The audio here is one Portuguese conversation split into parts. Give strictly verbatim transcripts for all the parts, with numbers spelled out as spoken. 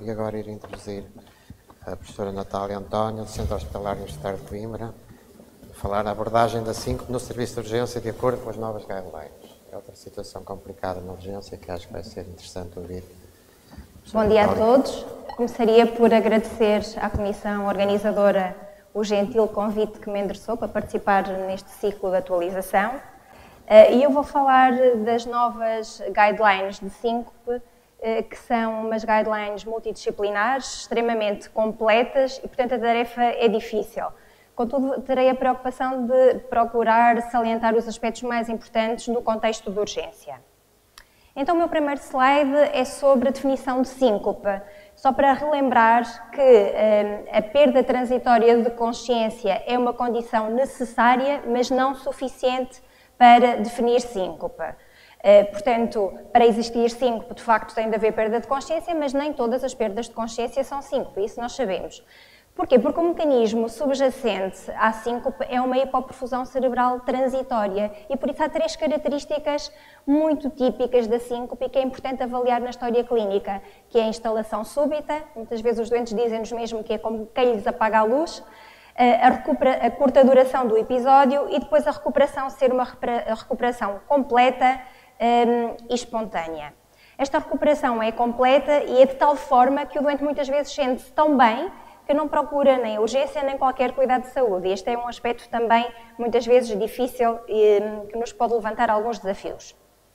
e agora ir introduzir a professora Natália António, do Centro Hospitalar Universitário de Coimbra, falar a abordagem da síncope no serviço de urgência de acordo com as novas guidelines. É outra situação complicada na urgência que acho que vai ser interessante ouvir. Bom dia a todos. Começaria por agradecer à Comissão Organizadora o gentil convite que me endereçou para participar neste ciclo de atualização. E eu vou falar das novas guidelines de síncope, que são umas guidelines multidisciplinares, extremamente completas e, portanto, a tarefa é difícil. Contudo, terei a preocupação de procurar salientar os aspectos mais importantes no contexto de urgência. Então, o meu primeiro slide é sobre a definição de síncope, só para relembrar que eh, a perda transitória de consciência é uma condição necessária, mas não suficiente para definir síncope. Uh, portanto, para existir síncope, de facto, tem de haver perda de consciência, mas nem todas as perdas de consciência são síncope, isso nós sabemos. Porquê? Porque o mecanismo subjacente à síncope é uma hipoperfusão cerebral transitória e, por isso, há três características muito típicas da síncope e que é importante avaliar na história clínica, que é a instalação súbita, muitas vezes os doentes dizem-nos mesmo que é como quem lhes apaga a luz, A, recupera, a curta duração do episódio e depois a recuperação ser uma recuperação completa um, e espontânea. Esta recuperação é completa e é de tal forma que o doente muitas vezes sente-se tão bem que não procura nem urgência nem qualquer cuidado de saúde. E este é um aspecto também muitas vezes difícil e um, que nos pode levantar alguns desafios.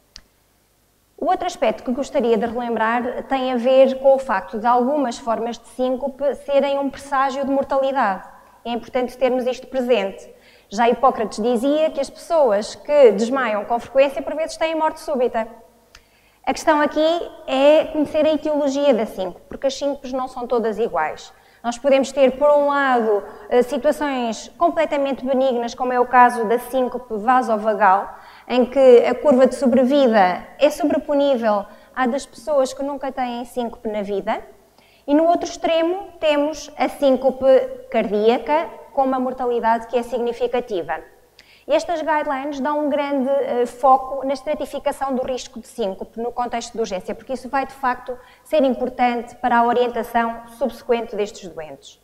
O outro aspecto que gostaria de relembrar tem a ver com o facto de algumas formas de síncope serem um presságio de mortalidade. É importante termos isto presente. Já Hipócrates dizia que as pessoas que desmaiam com frequência, por vezes, têm morte súbita. A questão aqui é conhecer a etiologia da síncope, porque as síncopes não são todas iguais. Nós podemos ter, por um lado, situações completamente benignas, como é o caso da síncope vasovagal, em que a curva de sobrevida é sobreponível à das pessoas que nunca têm síncope na vida. E no outro extremo temos a síncope cardíaca com uma mortalidade que é significativa. E estas guidelines dão um grande uh, foco na estratificação do risco de síncope no contexto de urgência, porque isso vai de facto ser importante para a orientação subsequente destes doentes.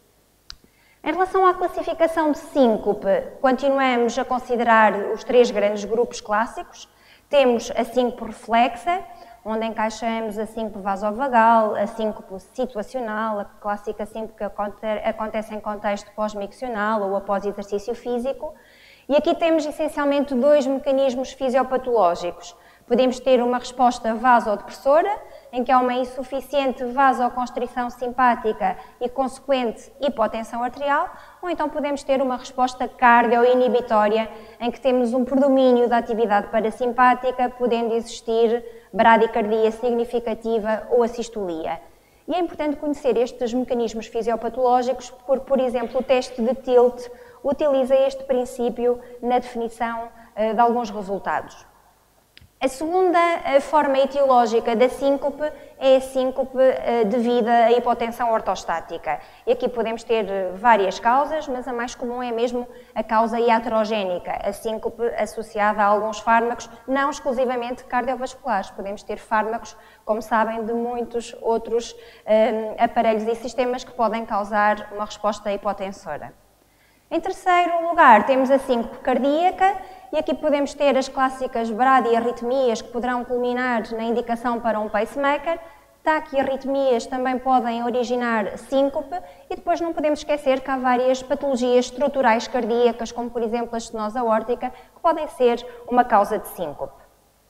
Em relação à classificação de síncope, continuamos a considerar os três grandes grupos clássicos. Temos a síncope reflexa, onde encaixamos a síncope vasovagal, a síncope situacional, a clássica síncope que acontece em contexto pós-miccional ou após exercício físico. E aqui temos essencialmente dois mecanismos fisiopatológicos. Podemos ter uma resposta vasodepressora, em que há uma insuficiente vasoconstrição simpática e consequente hipotensão arterial, ou então podemos ter uma resposta cardioinibitória, em que temos um predomínio da atividade parasimpática, podendo existir bradicardia significativa ou assistolia. E é importante conhecer estes mecanismos fisiopatológicos, porque, por exemplo, o teste de Tilt utiliza este princípio na definição uh, de alguns resultados. A segunda forma etiológica da síncope é a síncope devida à hipotensão ortostática. E aqui podemos ter várias causas, mas a mais comum é mesmo a causa iatrogénica, a síncope associada a alguns fármacos, não exclusivamente cardiovasculares. Podemos ter fármacos, como sabem, de muitos outros um, aparelhos e sistemas que podem causar uma resposta hipotensora. Em terceiro lugar, temos a síncope cardíaca, e aqui podemos ter as clássicas bradiarritmias que poderão culminar na indicação para um pacemaker. Taquiarritmias também podem originar síncope e depois não podemos esquecer que há várias patologias estruturais cardíacas, como por exemplo a estenose aórtica, que podem ser uma causa de síncope.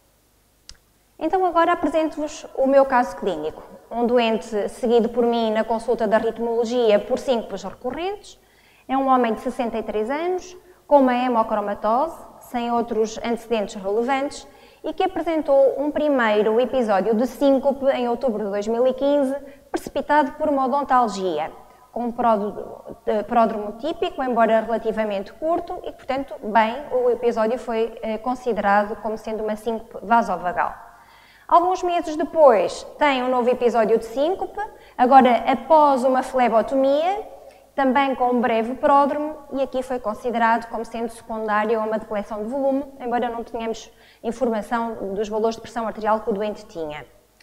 Então agora apresento-vos o meu caso clínico. Um doente seguido por mim na consulta da ritmologia por síncopes recorrentes. É um homem de sessenta e três anos, com uma hemocromatose, sem outros antecedentes relevantes, e que apresentou um primeiro episódio de síncope em outubro de dois mil e quinze, precipitado por uma odontalgia, com um pródromo típico, embora relativamente curto, e, portanto, bem, o episódio foi eh, considerado como sendo uma síncope vasovagal. Alguns meses depois, tem um novo episódio de síncope, agora após uma flebotomia, também com um breve pródromo, e aqui foi considerado como sendo secundário a uma depleção de volume, embora não tenhamos informação dos valores de pressão arterial que o doente tinha.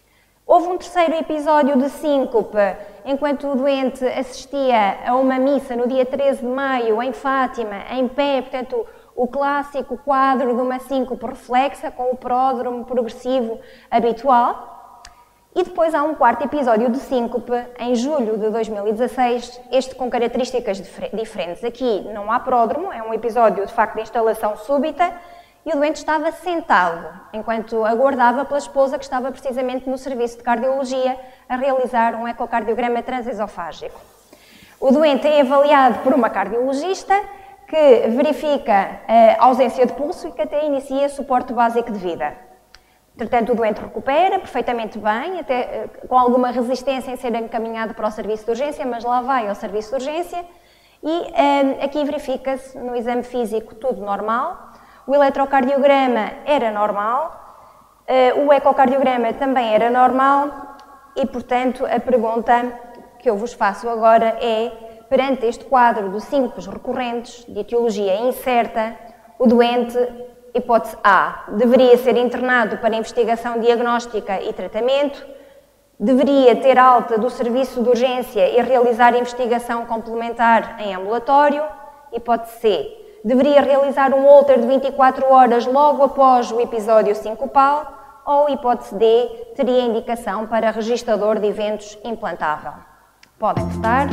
Houve um terceiro episódio de síncope, enquanto o doente assistia a uma missa no dia treze de maio, em Fátima, em pé, portanto, o clássico quadro de uma síncope reflexa, com o pródromo progressivo habitual. E depois há um quarto episódio de síncope, em julho de dois mil e dezasseis, este com características diferentes. Aqui não há pródromo, é um episódio de facto de instalação súbita, e o doente estava sentado, enquanto aguardava pela esposa que estava precisamente no serviço de cardiologia a realizar um ecocardiograma transesofágico. O doente é avaliado por uma cardiologista que verifica a ausência de pulso e que até inicia suporte básico de vida. Portanto, o doente recupera perfeitamente bem, até com alguma resistência em ser encaminhado para o serviço de urgência, mas lá vai ao serviço de urgência e um, aqui verifica-se no exame físico tudo normal. O eletrocardiograma era normal, o ecocardiograma também era normal e, portanto, a pergunta que eu vos faço agora é, perante este quadro de síncopes recorrentes, de etiologia incerta, o doente, hipótese A, deveria ser internado para investigação diagnóstica e tratamento, deveria ter alta do serviço de urgência e realizar investigação complementar em ambulatório, hipótese C, deveria realizar um holter de vinte e quatro horas logo após o episódio sincopal, ou, hipótese D, teria indicação para registador de eventos implantável. Podem votar.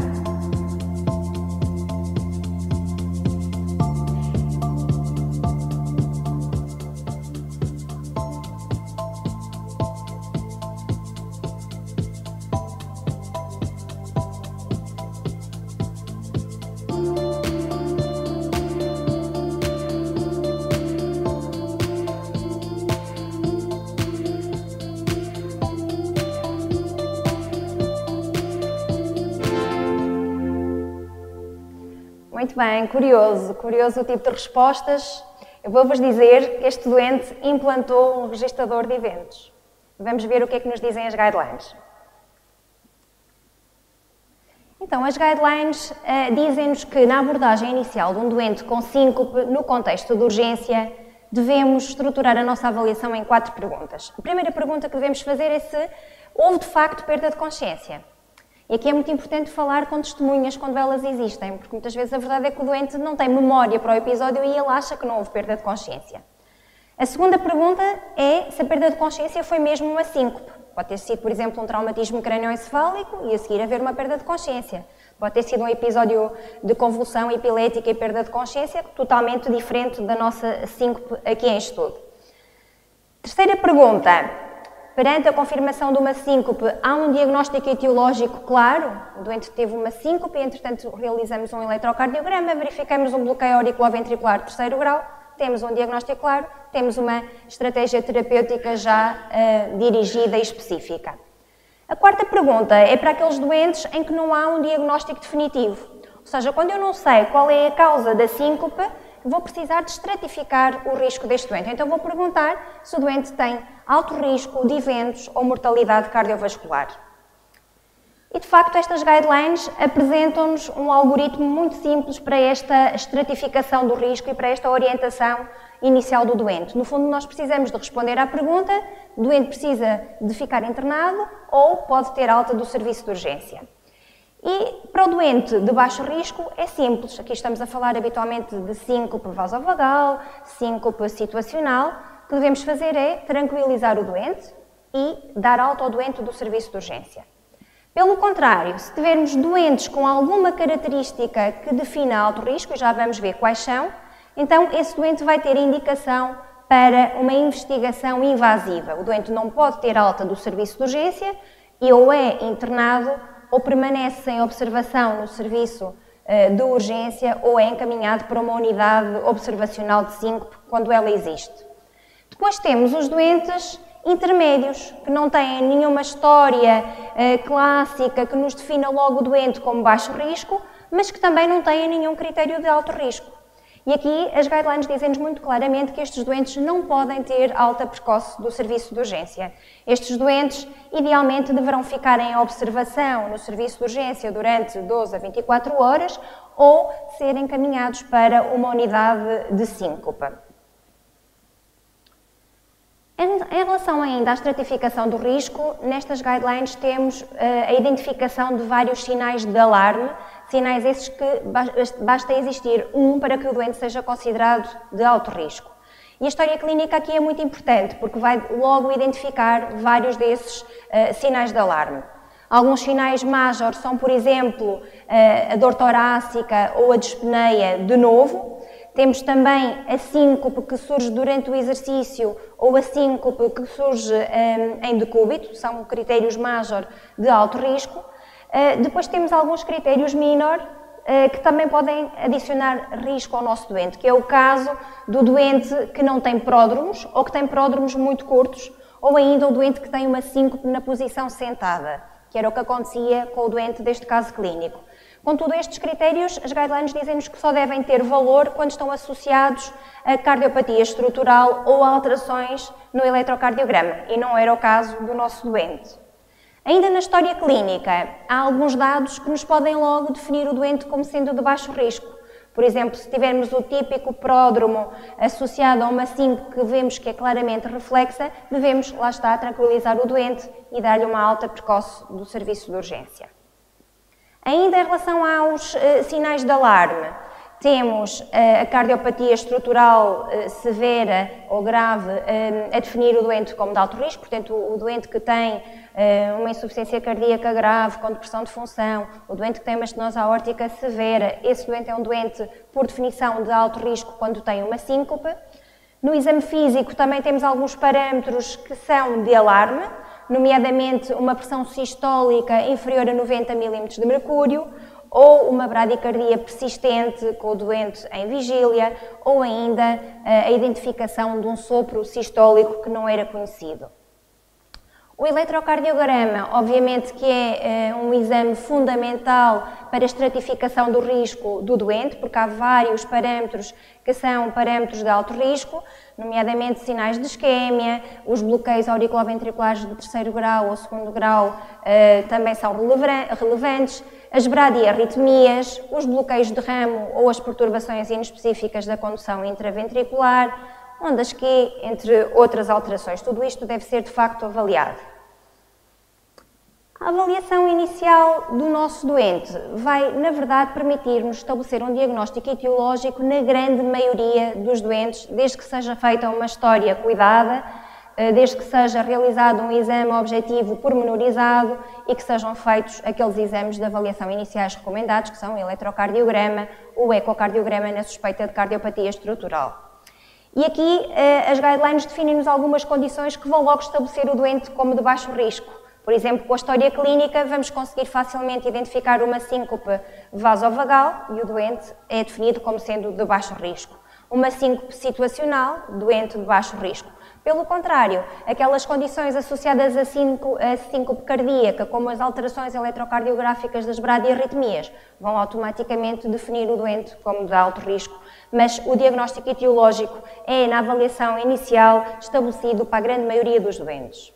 Muito bem, curioso, curioso o tipo de respostas. Eu vou-vos dizer que este doente implantou um registador de eventos. Vamos ver o que é que nos dizem as guidelines. Então, as guidelines uh, dizem-nos que na abordagem inicial de um doente com síncope, no contexto de urgência, devemos estruturar a nossa avaliação em quatro perguntas. A primeira pergunta que devemos fazer é se houve de facto perda de consciência. E aqui é muito importante falar com testemunhas quando elas existem, porque muitas vezes a verdade é que o doente não tem memória para o episódio e ele acha que não houve perda de consciência. A segunda pergunta é se a perda de consciência foi mesmo uma síncope. Pode ter sido, por exemplo, um traumatismo crânioencefálico e a seguir haver uma perda de consciência. Pode ter sido um episódio de convulsão epilética e perda de consciência totalmente diferente da nossa síncope aqui em estudo. Terceira pergunta. Perante a confirmação de uma síncope, há um diagnóstico etiológico claro? O doente teve uma síncope e, entretanto, realizamos um eletrocardiograma, verificamos um bloqueio auriculoventricular de terceiro grau, temos um diagnóstico claro, temos uma estratégia terapêutica já uh, dirigida e específica. A quarta pergunta é para aqueles doentes em que não há um diagnóstico definitivo. Ou seja, quando eu não sei qual é a causa da síncope, vou precisar de estratificar o risco deste doente. Então vou perguntar se o doente tem alto risco de eventos ou mortalidade cardiovascular. E de facto estas guidelines apresentam-nos um algoritmo muito simples para esta estratificação do risco e para esta orientação inicial do doente. No fundo nós precisamos de responder à pergunta, o doente precisa de ficar internado ou pode ter alta do serviço de urgência. E para o doente de baixo risco é simples, aqui estamos a falar habitualmente de síncope vasovagal, síncope situacional. O que devemos fazer é tranquilizar o doente e dar alta ao doente do serviço de urgência. Pelo contrário, se tivermos doentes com alguma característica que defina alto risco, e já vamos ver quais são, então esse doente vai ter indicação para uma investigação invasiva. O doente não pode ter alta do serviço de urgência e ou é internado ou permanece em observação no serviço uh, de urgência ou é encaminhado para uma unidade observacional de síncope quando ela existe. Depois temos os doentes intermédios, que não têm nenhuma história uh, clássica que nos defina logo o doente como baixo risco, mas que também não têm nenhum critério de alto risco. E aqui as guidelines dizem-nos muito claramente que estes doentes não podem ter alta precoce do serviço de urgência. Estes doentes, idealmente, deverão ficar em observação no serviço de urgência durante doze a vinte e quatro horas ou ser encaminhados para uma unidade de síncope. Em relação ainda à estratificação do risco, nestas guidelines temos uh, a identificação de vários sinais de alarme, sinais esses que basta existir um para que o doente seja considerado de alto risco. E a história clínica aqui é muito importante, porque vai logo identificar vários desses uh, sinais de alarme. Alguns sinais major são, por exemplo, uh, a dor torácica ou a dispneia de novo. Temos também a síncope que surge durante o exercício ou a síncope que surge um, em decúbito, são critérios major de alto risco. Uh, depois temos alguns critérios minor uh, que também podem adicionar risco ao nosso doente, que é o caso do doente que não tem pródromos ou que tem pródromos muito curtos, ou ainda o doente que tem uma síncope na posição sentada, que era o que acontecia com o doente deste caso clínico. Contudo, estes critérios, as guidelines dizem-nos que só devem ter valor quando estão associados a cardiopatia estrutural ou a alterações no eletrocardiograma, e não era o caso do nosso doente. Ainda na história clínica, há alguns dados que nos podem logo definir o doente como sendo de baixo risco. Por exemplo, se tivermos o típico pródromo associado a uma síncope que vemos que é claramente reflexa, devemos, lá está, tranquilizar o doente e dar-lhe uma alta precoce do serviço de urgência. Ainda em relação aos uh, sinais de alarme, temos uh, a cardiopatia estrutural uh, severa ou grave uh, a definir o doente como de alto risco, portanto o, o doente que tem uh, uma insuficiência cardíaca grave com depressão de função, o doente que tem uma estenose aórtica severa, esse doente é um doente por definição de alto risco quando tem uma síncope. No exame físico também temos alguns parâmetros que são de alarme, nomeadamente uma pressão sistólica inferior a noventa milímetros de mercúrio, ou uma bradicardia persistente com o doente em vigília, ou ainda a identificação de um sopro sistólico que não era conhecido. O eletrocardiograma, obviamente que é, é um exame fundamental para a estratificação do risco do doente, porque há vários parâmetros que são parâmetros de alto risco, nomeadamente sinais de isquémia, os bloqueios auriculoventriculares de terceiro grau ou segundo grau eh, também são relevantes, as bradiarritmias, os bloqueios de ramo ou as perturbações inespecíficas da condução intraventricular, ondas Q, entre outras alterações. Tudo isto deve ser de facto avaliado. A avaliação inicial do nosso doente vai, na verdade, permitir-nos estabelecer um diagnóstico etiológico na grande maioria dos doentes, desde que seja feita uma história cuidada, desde que seja realizado um exame objetivo pormenorizado e que sejam feitos aqueles exames de avaliação iniciais recomendados, que são o eletrocardiograma, o ecocardiograma na suspeita de cardiopatia estrutural. E aqui as guidelines definem-nos algumas condições que vão logo estabelecer o doente como de baixo risco. Por exemplo, com a história clínica vamos conseguir facilmente identificar uma síncope vasovagal e o doente é definido como sendo de baixo risco. Uma síncope situacional, doente de baixo risco. Pelo contrário, aquelas condições associadas à síncope cardíaca, como as alterações eletrocardiográficas das bradiarritmias, vão automaticamente definir o doente como de alto risco, mas o diagnóstico etiológico é, na avaliação inicial, estabelecido para a grande maioria dos doentes.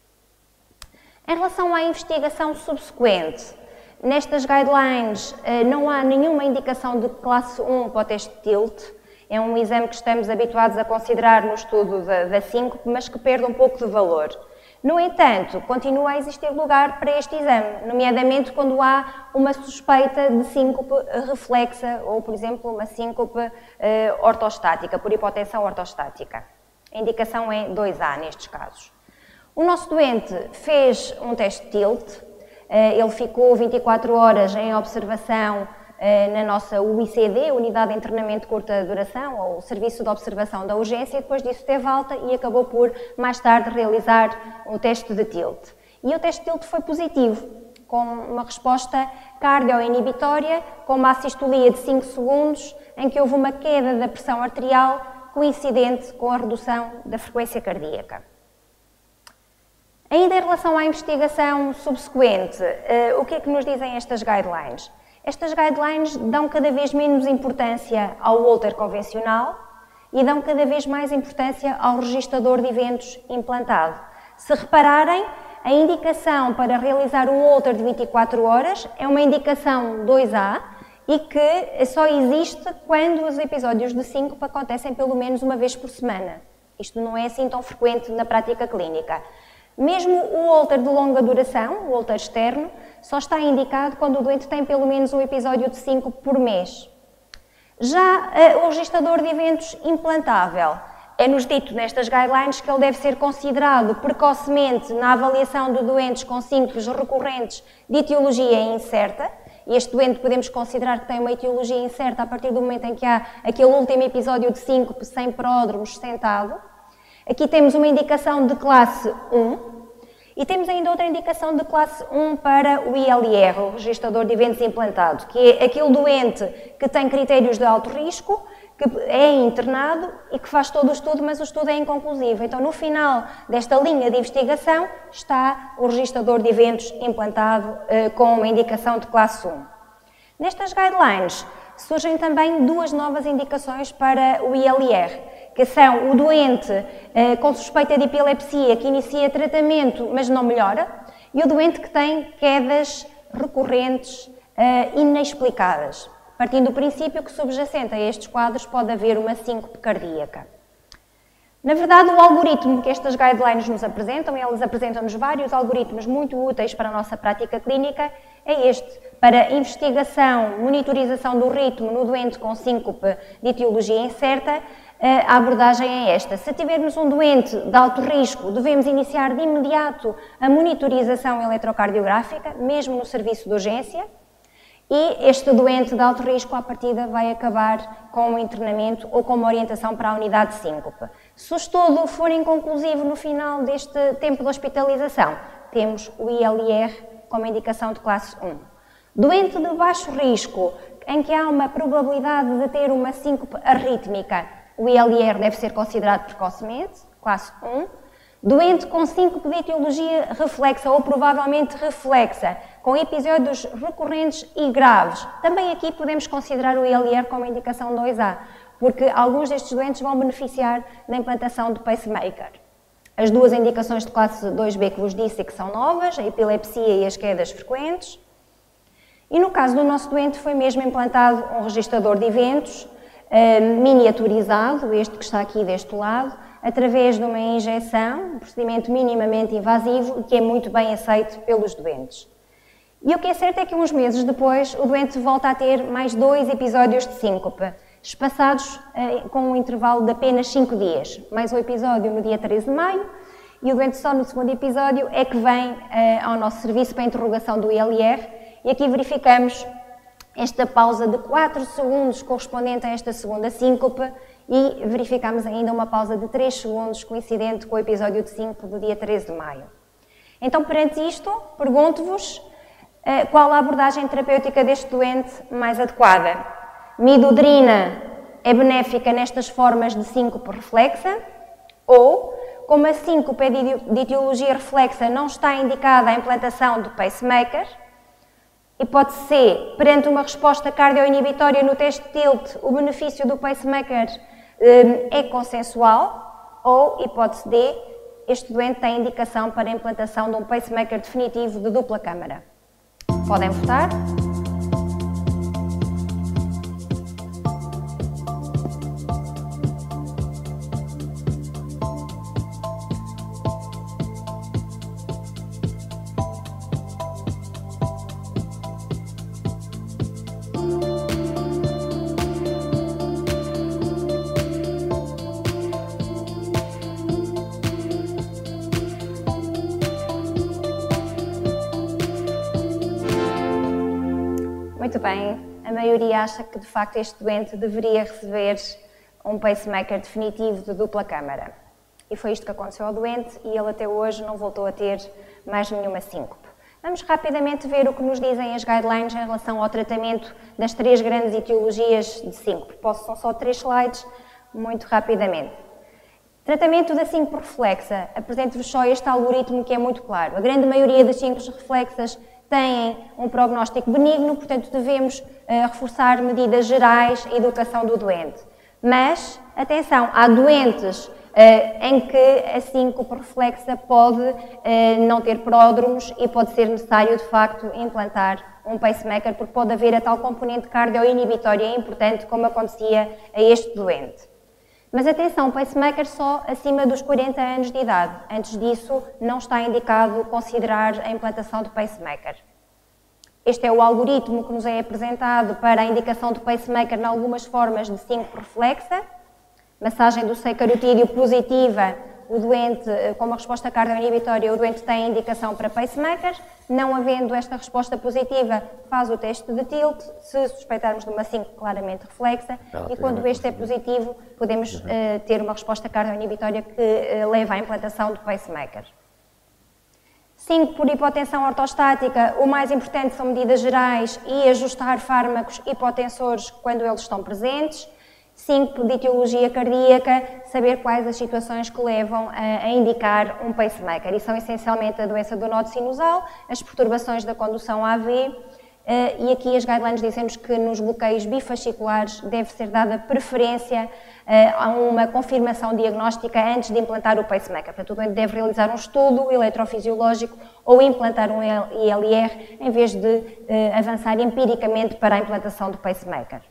Em relação à investigação subsequente, nestas guidelines não há nenhuma indicação de classe um para o teste de tilt. É um exame que estamos habituados a considerar no estudo da, da síncope, mas que perde um pouco de valor. No entanto, continua a existir lugar para este exame, nomeadamente quando há uma suspeita de síncope reflexa ou, por exemplo, uma síncope eh, ortostática, por hipotensão ortostática. A indicação é dois A nestes casos. O nosso doente fez um teste de tilt, eh, ele ficou vinte e quatro horas em observação na nossa U I C D, Unidade de Internamento de Curta Duração, ou Serviço de Observação da Urgência, e depois disso teve alta e acabou por, mais tarde, realizar o teste de tilt. E o teste de tilt foi positivo, com uma resposta cardioinibitória, com uma assistolia de cinco segundos, em que houve uma queda da pressão arterial coincidente com a redução da frequência cardíaca. Ainda em relação à investigação subsequente, o que é que nos dizem estas guidelines? Estas guidelines dão cada vez menos importância ao Holter convencional e dão cada vez mais importância ao registador de eventos implantado. Se repararem, a indicação para realizar um Holter de vinte e quatro horas é uma indicação dois A e que só existe quando os episódios de síncope acontecem pelo menos uma vez por semana. Isto não é assim tão frequente na prática clínica. Mesmo o Holter de longa duração, o Holter externo, só está indicado quando o doente tem pelo menos um episódio de síncope por mês. Já uh, o registador de eventos implantável, é-nos dito nestas guidelines que ele deve ser considerado precocemente na avaliação de doentes com síncopes recorrentes de etiologia incerta. Este doente podemos considerar que tem uma etiologia incerta a partir do momento em que há aquele último episódio de síncope sem pródromos sentado. Aqui temos uma indicação de classe um e temos ainda outra indicação de classe um para o I L R, o registador de eventos implantado, que é aquele doente que tem critérios de alto risco, que é internado e que faz todo o estudo, mas o estudo é inconclusivo. Então, no final desta linha de investigação, está o registador de eventos implantado eh, com uma indicação de classe um. Nestas guidelines, surgem também duas novas indicações para o I L R, que são o doente eh, com suspeita de epilepsia que inicia tratamento, mas não melhora, e o doente que tem quedas recorrentes eh, inexplicadas, partindo do princípio que subjacente a estes quadros pode haver uma síncope cardíaca. Na verdade, o algoritmo que estas guidelines nos apresentam, e elas apresentam-nos vários algoritmos muito úteis para a nossa prática clínica, é este, para investigação, monitorização do ritmo no doente com síncope de etiologia incerta. A abordagem é esta. Se tivermos um doente de alto risco, devemos iniciar de imediato a monitorização eletrocardiográfica, mesmo no serviço de urgência, e este doente de alto risco, à partida, vai acabar com um internamento ou com uma orientação para a unidade de síncope. Se o estudo for inconclusivo no final deste tempo de hospitalização, temos o I L R como indicação de classe um. Doente de baixo risco, em que há uma probabilidade de ter uma síncope arrítmica, o I L R deve ser considerado precocemente, classe um. Doente com síncope de etiologia reflexa ou provavelmente reflexa, com episódios recorrentes e graves, também aqui podemos considerar o I L R como indicação dois A, porque alguns destes doentes vão beneficiar da implantação de pacemaker. As duas indicações de classe dois B que vos disse que são novas, a epilepsia e as quedas frequentes. E no caso do nosso doente foi mesmo implantado um registador de eventos, Uh, miniaturizado, este que está aqui deste lado, através de uma injeção, um procedimento minimamente invasivo e que é muito bem aceito pelos doentes. E o que é certo é que uns meses depois o doente volta a ter mais dois episódios de síncope, espaçados uh, com um intervalo de apenas cinco dias. Mais um episódio no dia treze de maio e o doente só no segundo episódio é que vem uh, ao nosso serviço para a interrogação do I L R e aqui verificamos esta pausa de quatro segundos correspondente a esta segunda síncope e verificamos ainda uma pausa de três segundos coincidente com o episódio de síncope do dia treze de maio. Então, perante isto, pergunto-vos uh, qual a abordagem terapêutica deste doente mais adequada. Midodrina é benéfica nestas formas de síncope reflexa ou, como a síncope é de etiologia reflexa não está indicada a implantação do pacemaker, hipótese C, perante uma resposta cardioinibitória no teste de Tilt, o benefício do pacemaker um, é consensual, ou hipótese D, este doente tem indicação para a implantação de um pacemaker definitivo de dupla câmara. Podem votar. Muito bem, a maioria acha que de facto este doente deveria receber um pacemaker definitivo de dupla câmara. E foi isto que aconteceu ao doente e ele até hoje não voltou a ter mais nenhuma síncope. Vamos rapidamente ver o que nos dizem as guidelines em relação ao tratamento das três grandes etiologias de síncope. Posso, são só três slides, muito rapidamente. Tratamento da síncope reflexa. Apresento-vos só este algoritmo que é muito claro. A grande maioria das síncopes reflexas têm um prognóstico benigno, portanto devemos uh, reforçar medidas gerais à educação do doente. Mas, atenção, há doentes uh, em que a síncope reflexa pode uh, não ter pródromos e pode ser necessário, de facto, implantar um pacemaker, porque pode haver a tal componente cardioinibitória importante, como acontecia a este doente. Mas atenção, pacemakers só acima dos quarenta anos de idade. Antes disso, não está indicado considerar a implantação de pacemaker. Este é o algoritmo que nos é apresentado para a indicação de pacemaker em algumas formas de síncope reflexa. Massagem do seio carotídeo positiva, o doente, com uma resposta cardioinibitória, o doente tem indicação para pacemaker. Não havendo esta resposta positiva, faz o teste de tilt, se suspeitarmos de uma síncope claramente reflexa, e quando este é positivo, podemos uh, ter uma resposta cardioinibitória que uh, leva à implantação de pacemaker. Síncope por hipotensão ortostática, o mais importante são medidas gerais e ajustar fármacos hipotensores quando eles estão presentes. Síncope de etiologia cardíaca, saber quais as situações que levam a, a indicar um pacemaker. E são essencialmente a doença do nó sinusal, as perturbações da condução A V, uh, e aqui as guidelines dizem-nos que nos bloqueios bifasciculares deve ser dada preferência uh, a uma confirmação diagnóstica antes de implantar o pacemaker. Portanto, o doente deve realizar um estudo eletrofisiológico ou implantar um I L R em vez de uh, avançar empiricamente para a implantação do pacemaker.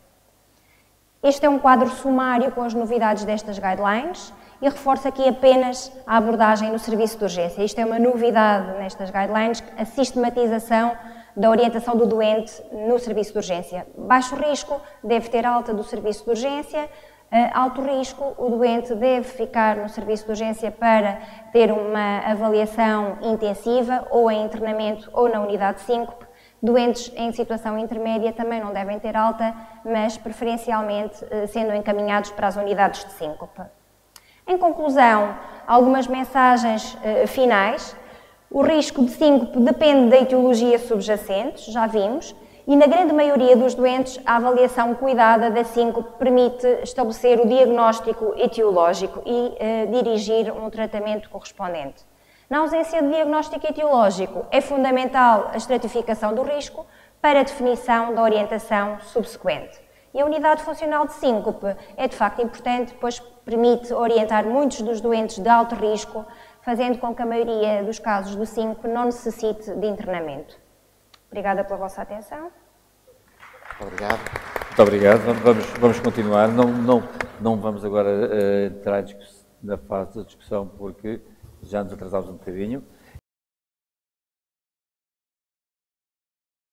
Este é um quadro sumário com as novidades destas guidelines e reforço aqui apenas a abordagem no serviço de urgência. Isto é uma novidade nestas guidelines, a sistematização da orientação do doente no serviço de urgência. Baixo risco, deve ter alta do serviço de urgência. Alto risco, o doente deve ficar no serviço de urgência para ter uma avaliação intensiva, ou em internamento ou na unidade de síncope. Doentes em situação intermédia também não devem ter alta, mas preferencialmente sendo encaminhados para as unidades de síncope. Em conclusão, algumas mensagens uh, finais. O risco de síncope depende da etiologia subjacente, já vimos, e na grande maioria dos doentes a avaliação cuidada da síncope permite estabelecer o diagnóstico etiológico e uh, dirigir um tratamento correspondente. Na ausência de diagnóstico etiológico, é fundamental a estratificação do risco para a definição da orientação subsequente. E a unidade funcional de síncope é de facto importante, pois permite orientar muitos dos doentes de alto risco, fazendo com que a maioria dos casos do síncope não necessite de internamento. Obrigada pela vossa atenção. Obrigado. Muito obrigado. Vamos, vamos continuar. Não, não, não vamos agora uh, entrar na fase da discussão, porque já nos atrasámos um bocadinho.